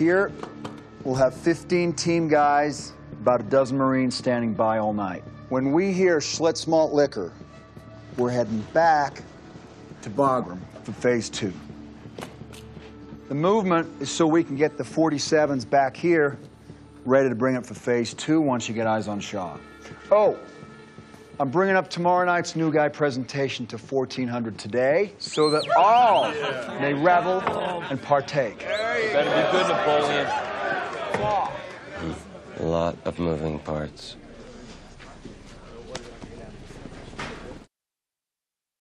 Here, we'll have 15 team guys, about a dozen Marines standing by all night. When we hear Schlitz malt liquor, we're heading back to Bagram for phase 2. The movement is so we can get the 47s back here, ready to bring up for phase 2 once you get eyes on Shaw. Oh, I'm bringing up tomorrow night's new guy presentation to 1400 today so that all may revel and partake. Better be good, Napoleon. A lot of moving parts.